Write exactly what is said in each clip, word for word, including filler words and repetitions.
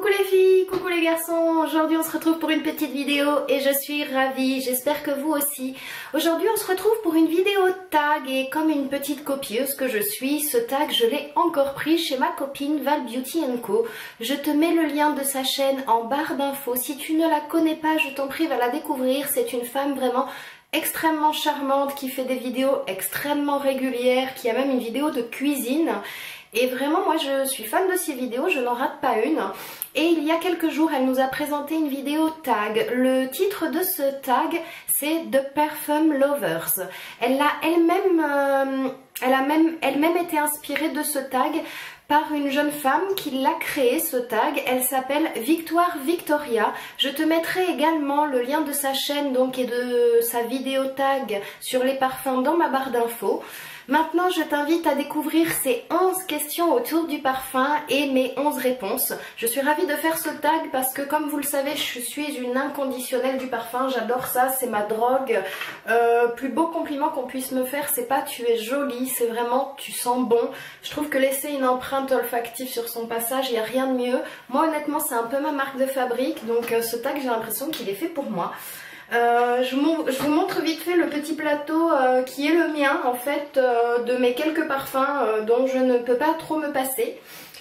Coucou les filles, coucou les garçons, aujourd'hui on se retrouve pour une petite vidéo et je suis ravie, j'espère que vous aussi. Aujourd'hui on se retrouve pour une vidéo tag et comme une petite copieuse que je suis, ce tag je l'ai encore pris chez ma copine Val Beauty and Co. Je te mets le lien de sa chaîne en barre d'infos, si tu ne la connais pas je t'en prie va la découvrir, c'est une femme vraiment extrêmement charmante qui fait des vidéos extrêmement régulières, qui a même une vidéo de cuisine. Et vraiment moi je suis fan de ses vidéos, je n'en rate pas une. Et il y a quelques jours elle nous a présenté une vidéo tag. Le titre de ce tag c'est The Perfume Lovers. Elle a elle-même euh, elle a même elle-même été inspirée de ce tag par une jeune femme qui l'a créé ce tag. Elle s'appelle Victoire Victoria. Je te mettrai également le lien de sa chaîne donc et de sa vidéo tag sur les parfums dans ma barre d'infos. Maintenant, je t'invite à découvrir ces onze questions autour du parfum et mes onze réponses. Je suis ravie de faire ce tag parce que comme vous le savez, je suis une inconditionnelle du parfum. J'adore ça, c'est ma drogue. Euh, plus beau compliment qu'on puisse me faire, c'est pas tu es jolie, c'est vraiment tu sens bon. Je trouve que laisser une empreinte olfactive sur son passage, il n'y a rien de mieux. Moi honnêtement, c'est un peu ma marque de fabrique, donc euh, ce tag j'ai l'impression qu'il est fait pour moi. Euh, je, je vous montre vite fait le petit plateau euh, qui est le mien en fait euh, de mes quelques parfums euh, dont je ne peux pas trop me passer.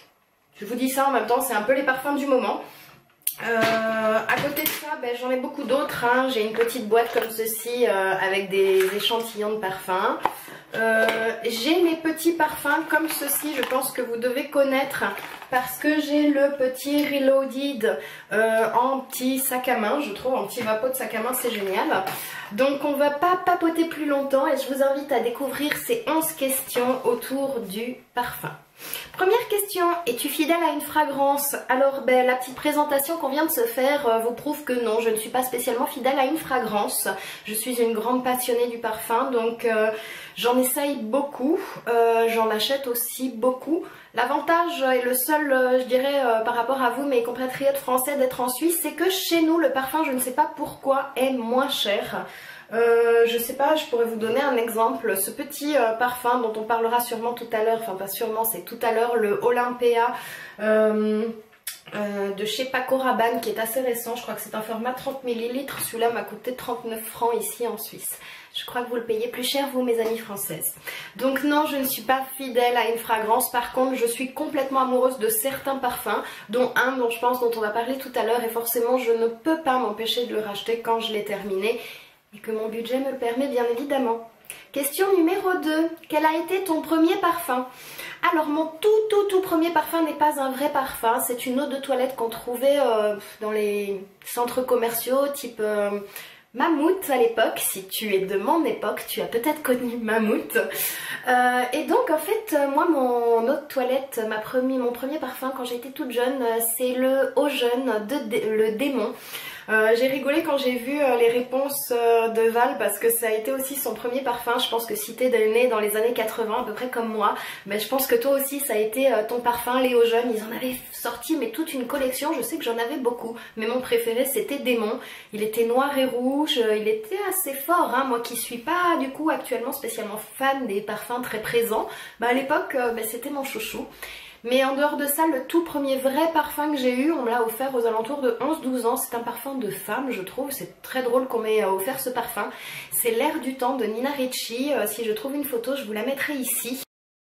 Je vous dis ça en même temps, c'est un peu les parfums du moment. Euh, à côté de ça, ben, j'en ai beaucoup d'autres. Hein. J'ai une petite boîte comme ceci euh, avec des échantillons de parfums. Euh, j'ai mes petits parfums comme ceci, je pense que vous devez connaître parce que j'ai le petit Reloaded euh, en petit sac à main, je trouve en petit vapeau de sac à main, c'est génial. Donc on va pas papoter plus longtemps et je vous invite à découvrir ces onze questions autour du parfum. Première question, es-tu fidèle à une fragrance? Alors ben, la petite présentation qu'on vient de se faire euh, vous prouve que non, je ne suis pas spécialement fidèle à une fragrance. Je suis une grande passionnée du parfum, donc euh, j'en essaye beaucoup, euh, j'en achète aussi beaucoup. L'avantage et le seul, euh, je dirais, euh, par rapport à vous, mes compatriotes français, d'être en Suisse, c'est que chez nous, le parfum, je ne sais pas pourquoi, est moins cher. Euh, je sais pas, je pourrais vous donner un exemple. Ce petit euh, parfum dont on parlera sûrement tout à l'heure, enfin pas sûrement, c'est tout à l'heure, le Olympea euh, euh, de chez Paco Rabanne qui est assez récent. Je crois que c'est un format trente millilitres. Celui-là m'a coûté trente-neuf francs ici en Suisse. Je crois que vous le payez plus cher, vous, mes amies françaises. Donc non, je ne suis pas fidèle à une fragrance. Par contre, je suis complètement amoureuse de certains parfums, dont un dont je pense, dont on va parler tout à l'heure. Et forcément, je ne peux pas m'empêcher de le racheter quand je l'ai terminé. Et que mon budget me le permet bien évidemment. Question numéro deux. Quel a été ton premier parfum? Alors mon tout tout tout premier parfum n'est pas un vrai parfum. C'est une eau de toilette qu'on trouvait euh, dans les centres commerciaux type euh, Mammouth à l'époque. Si tu es de mon époque, tu as peut-être connu Mammouth. Euh, et donc en fait moi mon eau de toilette, ma premier, mon premier parfum quand j'étais toute jeune, c'est le Eau Jeune de le Démon. Euh, j'ai rigolé quand j'ai vu euh, les réponses euh, de Val parce que ça a été aussi son premier parfum. Je pense que si t'es né dans les années quatre-vingts à peu près comme moi, mais je pense que toi aussi ça a été euh, ton parfum, les Eau Jeune. Ils en avaient sorti mais toute une collection, je sais que j'en avais beaucoup, mais mon préféré c'était Démon. Il était noir et rouge, euh, il était assez fort, hein. Moi qui suis pas du coup actuellement spécialement fan des parfums très présents, bah, à l'époque euh, bah, c'était mon chouchou. Mais en dehors de ça, le tout premier vrai parfum que j'ai eu, on me l'a offert aux alentours de onze douze ans. C'est un parfum de femme, je trouve. C'est très drôle qu'on m'ait offert ce parfum. C'est L'air du temps de Nina Ricci. Euh, si je trouve une photo, je vous la mettrai ici.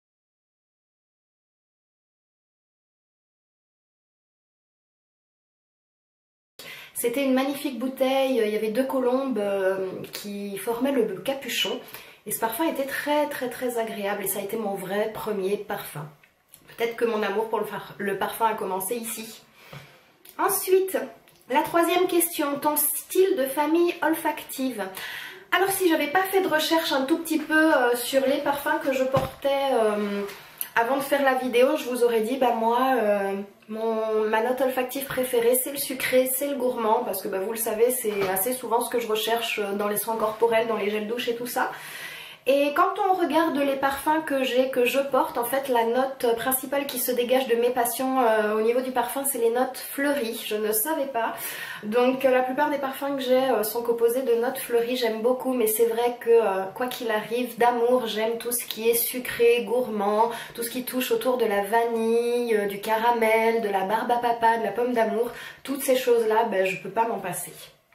C'était une magnifique bouteille. Il y avait deux colombes euh, qui formaient le, le capuchon. Et ce parfum était très très très agréable. Et ça a été mon vrai premier parfum. Peut-être que mon amour pour le, le parfum a commencé ici. Ensuite, la troisième question, ton style de famille olfactive. Alors si j'avais pas fait de recherche un tout petit peu euh, sur les parfums que je portais euh, avant de faire la vidéo, je vous aurais dit, bah moi, euh, mon, ma note olfactive préférée c'est le sucré, c'est le gourmand, parce que bah, vous le savez, c'est assez souvent ce que je recherche dans les soins corporels, dans les gels douche et tout ça. Et quand on regarde les parfums que j'ai, que je porte, en fait la note principale qui se dégage de mes passions euh, au niveau du parfum, c'est les notes fleuries. Je ne savais pas. Donc euh, la plupart des parfums que j'ai euh, sont composés de notes fleuries, j'aime beaucoup, mais c'est vrai que euh, quoi qu'il arrive, d'amour, j'aime tout ce qui est sucré, gourmand, tout ce qui touche autour de la vanille, euh, du caramel, de la barbe à papa, de la pomme d'amour. Toutes ces choses-là, ben, je ne peux pas m'en passer.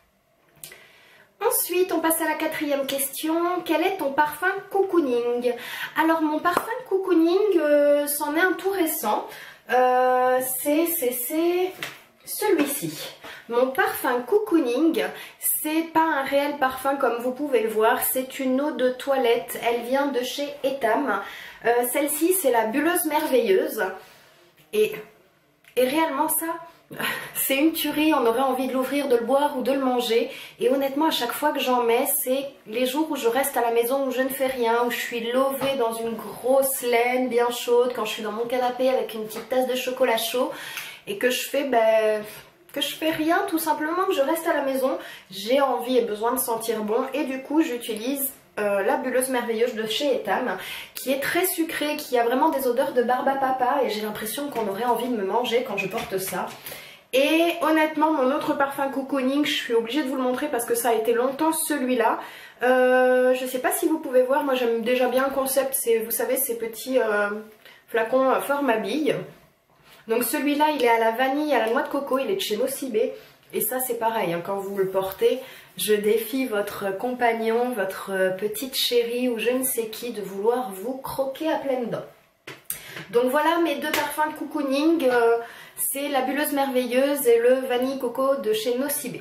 Ensuite, on passe à la quatrième question. Quel est ton parfum cocooning? Alors, mon parfum cocooning, euh, c'en est un tout récent. Euh, c'est celui-ci. Mon parfum cocooning, c'est pas un réel parfum comme vous pouvez le voir. C'est une eau de toilette. Elle vient de chez Etam. Euh, Celle-ci, c'est la bulleuse merveilleuse. Et, et réellement, ça... c'est une tuerie, on aurait envie de l'ouvrir, de le boire ou de le manger. Et honnêtement, à chaque fois que j'en mets, c'est les jours où je reste à la maison, où je ne fais rien, où je suis lovée dans une grosse laine bien chaude, quand je suis dans mon canapé avec une petite tasse de chocolat chaud et que je fais, ben, que je fais rien, tout simplement, que je reste à la maison, j'ai envie et besoin de sentir bon. Et du coup, j'utilise Euh, la bulleuse merveilleuse de chez Etam, qui est très sucrée, qui a vraiment des odeurs de barbe à papa, et j'ai l'impression qu'on aurait envie de me manger quand je porte ça. Et honnêtement, mon autre parfum cocooning, je suis obligée de vous le montrer parce que ça a été longtemps celui-là. Euh, je sais pas si vous pouvez voir, moi j'aime déjà bien le concept, c'est, vous savez, ces petits euh, flacons euh, forme à bille. Donc celui-là, il est à la vanille, à la noix de coco, il est de chez Nocibé. Et ça c'est pareil, hein, quand vous le portez, je défie votre compagnon, votre petite chérie ou je ne sais qui de vouloir vous croquer à pleines dents. Donc voilà mes deux parfums de cocooning, euh, c'est la bulleuse merveilleuse et le vanille coco de chez Nocibé.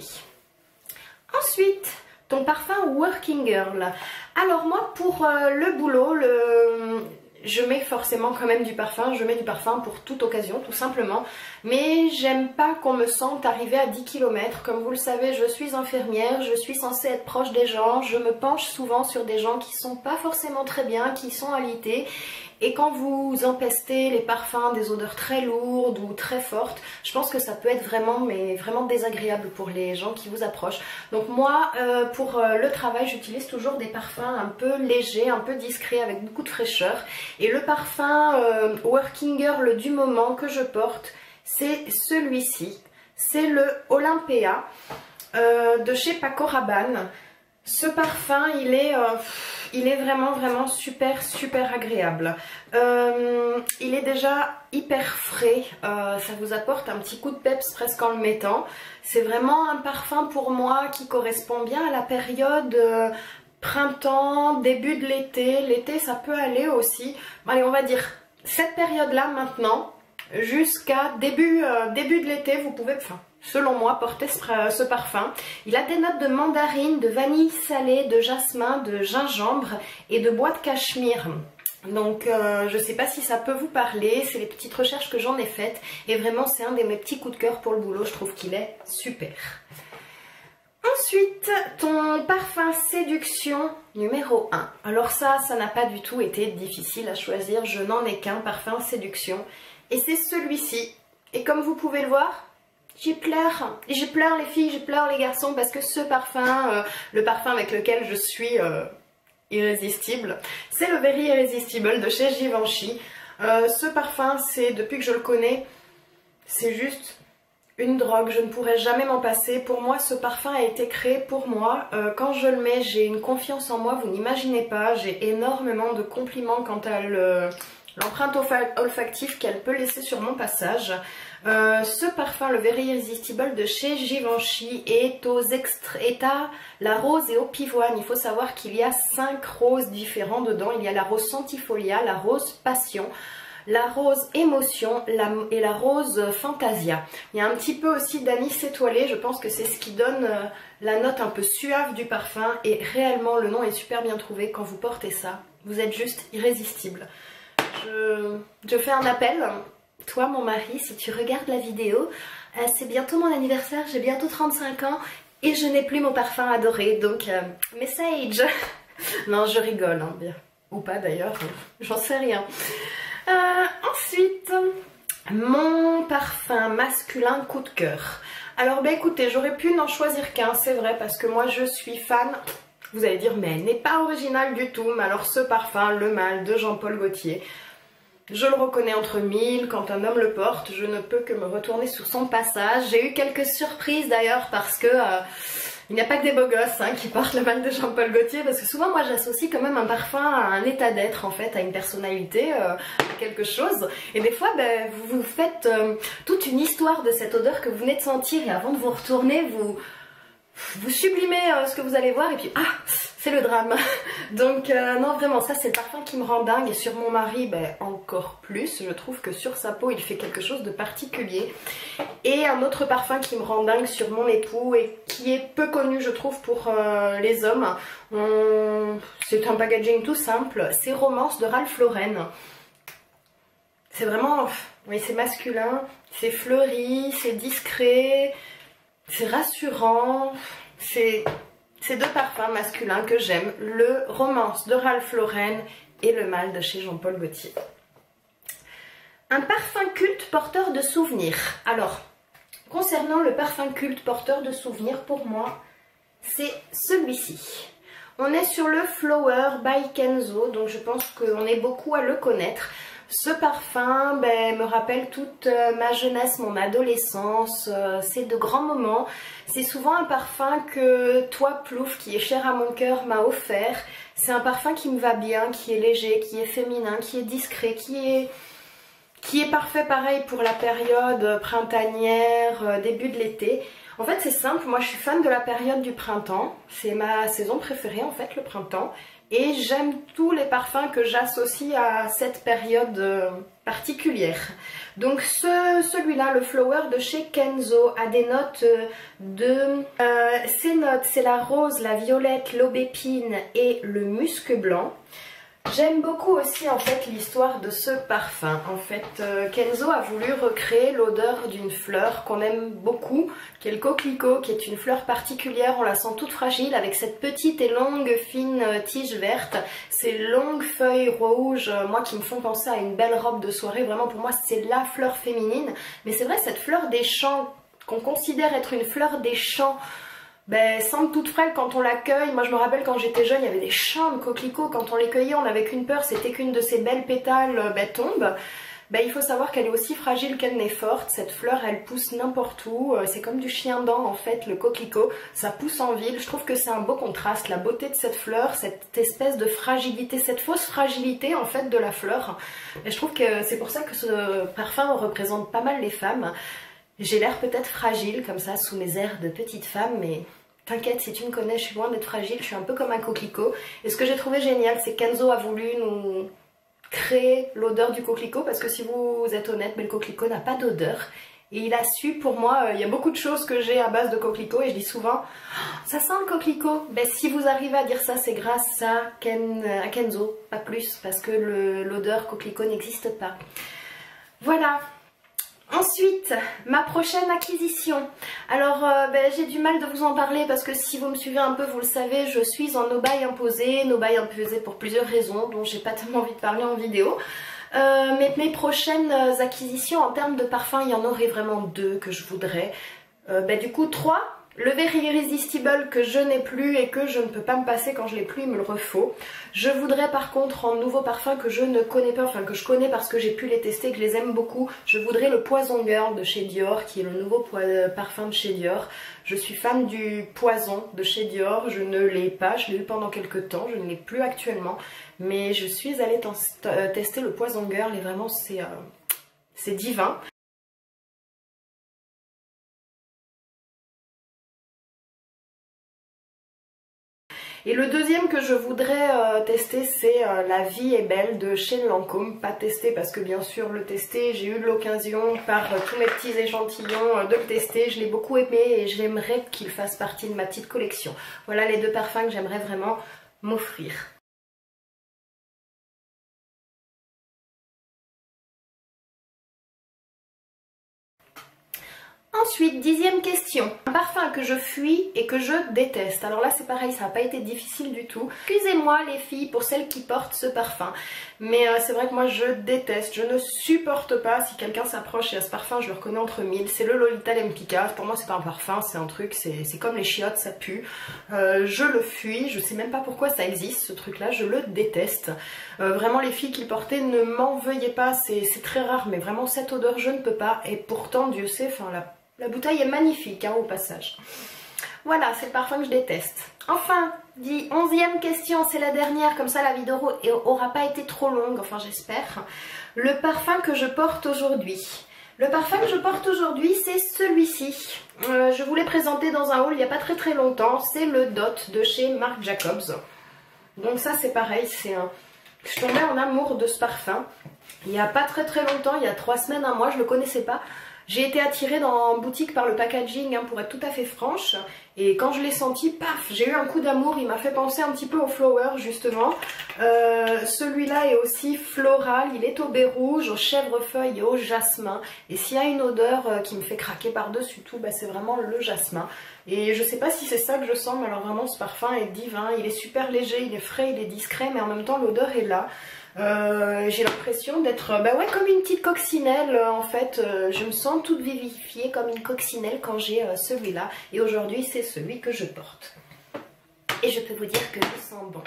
Ensuite, ton parfum Working Girl. Alors moi pour euh, le boulot, le... je mets forcément quand même du parfum, je mets du parfum pour toute occasion tout simplement, mais j'aime pas qu'on me sente arriver à dix kilomètres, comme vous le savez je suis infirmière, je suis censée être proche des gens, je me penche souvent sur des gens qui sont pas forcément très bien, qui sont alités, et quand vous empestez les parfums des odeurs très lourdes ou très fortes, je pense que ça peut être vraiment, mais vraiment désagréable pour les gens qui vous approchent. Donc moi, euh, pour euh, le travail, j'utilise toujours des parfums un peu légers, un peu discrets, avec beaucoup de fraîcheur. Et le parfum euh, Working Girl du moment que je porte, c'est celui-ci. C'est le Olympea euh, de chez Paco Rabanne. Ce parfum, il est... Euh, Il est vraiment vraiment super super agréable. Euh, il est déjà hyper frais, euh, ça vous apporte un petit coup de peps presque en le mettant. C'est vraiment un parfum pour moi qui correspond bien à la période euh, printemps, début de l'été. L'été ça peut aller aussi. Allez, on va dire cette période-là maintenant, jusqu'à début, euh, début de l'été, vous pouvez... Enfin, selon moi, porter ce, ce parfum. Il a des notes de mandarine, de vanille salée, de jasmin, de gingembre et de bois de cachemire. Donc euh, je ne sais pas si ça peut vous parler, c'est les petites recherches que j'en ai faites. Et vraiment c'est un de mes petits coups de cœur pour le boulot, je trouve qu'il est super. Ensuite, ton parfum séduction numéro un. Alors ça, ça n'a pas du tout été difficile à choisir, je n'en ai qu'un parfum séduction. Et c'est celui-ci. Et comme vous pouvez le voir, j'y pleure, j'y pleure les filles, j'y pleure les garçons parce que ce parfum, euh, le parfum avec lequel je suis euh, irrésistible, c'est le Very Irresistible de chez Givenchy. Euh, ce parfum, c'est depuis que je le connais, c'est juste une drogue, je ne pourrais jamais m'en passer. Pour moi, ce parfum a été créé pour moi. Euh, quand je le mets, j'ai une confiance en moi, vous n'imaginez pas, j'ai énormément de compliments quant à le... l'empreinte olfactive qu'elle peut laisser sur mon passage. Euh, ce parfum, le Very Irresistible de chez Givenchy, est, aux est à la rose et au pivoine. Il faut savoir qu'il y a cinq roses différents dedans. Il y a la rose Centifolia, la rose Passion, la rose Émotion la, et la rose Fantasia. Il y a un petit peu aussi d'anis étoilé. Je pense que c'est ce qui donne euh, la note un peu suave du parfum. Et réellement, le nom est super bien trouvé. Quand vous portez ça, vous êtes juste irrésistible. Je, je fais un appel, toi mon mari, si tu regardes la vidéo, euh, c'est bientôt mon anniversaire, j'ai bientôt trente-cinq ans et je n'ai plus mon parfum adoré, donc euh, message. Non, je rigole, hein, bien. Ou pas d'ailleurs, j'en sais rien. Euh, ensuite, mon parfum masculin coup de cœur. Alors bah écoutez, j'aurais pu n'en choisir qu'un, c'est vrai, parce que moi je suis fan Vous allez dire mais elle n'est pas originale du tout, mais alors ce parfum, le Mal de Jean-Paul Gaultier, je le reconnais entre mille, quand un homme le porte, je ne peux que me retourner sur son passage. J'ai eu quelques surprises d'ailleurs parce que euh, il n'y a pas que des beaux gosses hein, qui portent le Mal de Jean-Paul Gaultier, parce que souvent moi j'associe quand même un parfum à un état d'être en fait, à une personnalité, euh, à quelque chose. Et des fois ben, vous vous faites euh, toute une histoire de cette odeur que vous venez de sentir et avant de vous retourner, vous... vous sublimez euh, ce que vous allez voir et puis ah, c'est le drame. Donc euh, non vraiment ça c'est le parfum qui me rend dingue, et sur mon mari ben, encore plus. Je trouve que sur sa peau il fait quelque chose de particulier. Et un autre parfum qui me rend dingue sur mon époux et qui est peu connu je trouve pour euh, les hommes, On... c'est un packaging tout simple, c'est Romance de Ralph Lauren. C'est vraiment, oui c'est masculin, c'est fleuri, c'est discret, c'est rassurant, c'est ces deux parfums masculins que j'aime, le Romance de Ralph Lauren et le Mal de chez Jean-Paul Gaultier. Un parfum culte porteur de souvenirs. Alors, concernant le parfum culte porteur de souvenirs, pour moi, c'est celui-ci. On est sur le Flower by Kenzo, donc je pense qu'on est beaucoup à le connaître. Ce parfum ben, me rappelle toute euh, ma jeunesse, mon adolescence, euh, c'est de grands moments. C'est souvent un parfum que toi, Plouf, qui est cher à mon cœur, m'a offert. C'est un parfum qui me va bien, qui est léger, qui est féminin, qui est discret, qui est, qui est parfait pareil pour la période printanière, euh, début de l'été. En fait c'est simple, moi je suis fan de la période du printemps, c'est ma saison préférée en fait, le printemps. Et j'aime tous les parfums que j'associe à cette période euh, particulière. Donc ce, celui-là, le Flower de chez Kenzo, a des notes euh, de... Euh, ces notes, c'est la rose, la violette, l'aubépine et le musc blanc. J'aime beaucoup aussi en fait l'histoire de ce parfum. En fait, euh, Kenzo a voulu recréer l'odeur d'une fleur qu'on aime beaucoup, qui est le coquelicot, qui est une fleur particulière. On la sent toute fragile avec cette petite et longue fine tige verte, ces longues feuilles rouges, euh, moi qui me font penser à une belle robe de soirée. Vraiment pour moi c'est la fleur féminine. Mais c'est vrai, cette fleur des champs qu'on considère être une fleur des champs, ben, semble toute frêle quand on la cueille. Moi je me rappelle quand j'étais jeune, il y avait des champs de coquelicots. Quand on les cueillait, on n'avait qu'une peur, c'était qu'une de ces belles pétales ben, tombe. Ben, il faut savoir qu'elle est aussi fragile qu'elle n'est forte. Cette fleur, elle pousse n'importe où. C'est comme du chien-dent en fait, le coquelicot. Ça pousse en ville. Je trouve que c'est un beau contraste. La beauté de cette fleur, cette espèce de fragilité, cette fausse fragilité en fait de la fleur. Et je trouve que c'est pour ça que ce parfum représente pas mal les femmes. J'ai l'air peut-être fragile comme ça sous mes airs de petite femme, mais t'inquiète, si tu me connais, je suis loin d'être fragile, je suis un peu comme un coquelicot. Et ce que j'ai trouvé génial, c'est que Kenzo a voulu nous créer l'odeur du coquelicot, parce que si vous êtes honnête, mais le coquelicot n'a pas d'odeur. Et il a su, pour moi, euh, il y a beaucoup de choses que j'ai à base de coquelicot, et je dis souvent, oh, ça sent le coquelicot. Ben, si vous arrivez à dire ça, c'est grâce à, Ken, à Kenzo, pas plus, parce que l'odeur coquelicot n'existe pas. Voilà. Ensuite, ma prochaine acquisition. Alors euh, ben, j'ai du mal de vous en parler parce que si vous me suivez un peu, vous le savez, je suis en no buy imposé. No buy imposé pour plusieurs raisons dont j'ai pas tellement envie de parler en vidéo. Euh, mais mes prochaines acquisitions en termes de parfum, il y en aurait vraiment deux que je voudrais. Euh, ben, du coup, trois. Le Very Irresistible que je n'ai plus et que je ne peux pas me passer quand je l'ai plus, il me le refaut. Je voudrais par contre en nouveau parfum que je ne connais pas, enfin que je connais parce que j'ai pu les tester, que je les aime beaucoup. Je voudrais le Poison Girl de chez Dior, qui est le nouveau parfum de chez Dior. Je suis fan du Poison de chez Dior, je ne l'ai pas, je l'ai eu pendant quelques temps, je ne l'ai plus actuellement. Mais je suis allée tester le Poison Girl et vraiment c'est euh, c'est divin. Et le deuxième que je voudrais euh, tester, c'est euh, La Vie est Belle de chez Lancôme. Pas tester parce que bien sûr le tester, j'ai eu l'occasion par euh, tous mes petits échantillons euh, de le tester. Je l'ai beaucoup aimé et j'aimerais qu'il fasse partie de ma petite collection. Voilà les deux parfums que j'aimerais vraiment m'offrir. Ensuite, dixième question. Un parfum que je fuis et que je déteste. Alors là c'est pareil, ça n'a pas été difficile du tout. Excusez-moi les filles pour celles qui portent ce parfum. Mais euh, c'est vrai que moi je déteste, je ne supporte pas si quelqu'un s'approche et à ce parfum je le reconnais entre mille. C'est le Lolita Lempicka. Pour moi c'est pas un parfum, c'est un truc, c'est comme les chiottes, ça pue. Euh, je le fuis, je sais même pas pourquoi ça existe ce truc là, je le déteste. Euh, vraiment les filles qui le portaient, ne m'en veuillez pas, c'est très rare mais vraiment cette odeur je ne peux pas. Et pourtant Dieu sait, enfin la La bouteille est magnifique hein, au passage. Voilà, c'est le parfum que je déteste. Enfin, dit onzième question, c'est la dernière, comme ça la vidéo aura pas été trop longue, enfin j'espère. Le parfum que je porte aujourd'hui. Le parfum que je porte aujourd'hui, c'est celui-ci. Euh, je vous l'ai présenté dans un haul il n'y a pas très très longtemps. C'est le Dot de chez Marc Jacobs. Donc ça c'est pareil, c'est un... je tombais en amour de ce parfum. Il n'y a pas très très longtemps, il y a trois semaines, un mois, je ne le connaissais pas. J'ai été attirée dans boutique par le packaging, hein, pour être tout à fait franche. Et quand je l'ai senti, paf, j'ai eu un coup d'amour. Il m'a fait penser un petit peu au flower, justement. Euh, Celui-là est aussi floral. Il est au baie rouge, au chèvrefeuille et au jasmin. Et s'il y a une odeur euh, qui me fait craquer par-dessus tout, bah, c'est vraiment le jasmin. Et je sais pas si c'est ça que je sens, mais alors vraiment ce parfum est divin. Il est super léger, il est frais, il est discret, mais en même temps l'odeur est là. Euh, j'ai l'impression d'être bah ouais, comme une petite coccinelle euh, en fait. Euh, je me sens toute vivifiée comme une coccinelle quand j'ai euh, celui-là. Et aujourd'hui c'est celui que je porte. Et je peux vous dire que je sens bon.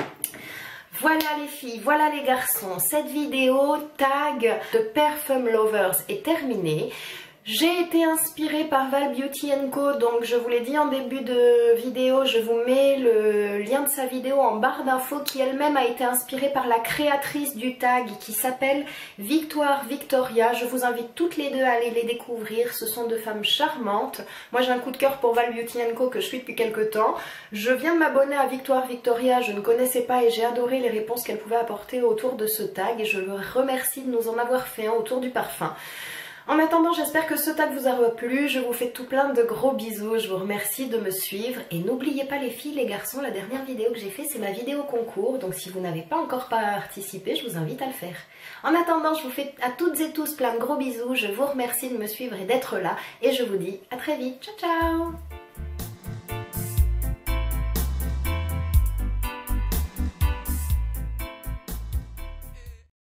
Voilà les filles, voilà les garçons. Cette vidéo tag de Perfume Lovers est terminée. J'ai été inspirée par Val Beauty and Co, donc je vous l'ai dit en début de vidéo, je vous mets le lien de sa vidéo en barre d'infos qui elle-même a été inspirée par la créatrice du tag qui s'appelle Victoire Victoria. Je vous invite toutes les deux à aller les découvrir, ce sont deux femmes charmantes. Moi j'ai un coup de cœur pour Val Beauty and Co que je suis depuis quelques temps. Je viens de m'abonner à Victoire Victoria, je ne connaissais pas et j'ai adoré les réponses qu'elle pouvait apporter autour de ce tag et je le remercie de nous en avoir fait un autour du parfum. En attendant, j'espère que ce tag vous aura plu, je vous fais tout plein de gros bisous, je vous remercie de me suivre et n'oubliez pas les filles, les garçons, la dernière vidéo que j'ai fait c'est ma vidéo concours, donc si vous n'avez pas encore participé, je vous invite à le faire. En attendant, je vous fais à toutes et tous plein de gros bisous, je vous remercie de me suivre et d'être là et je vous dis à très vite, ciao ciao.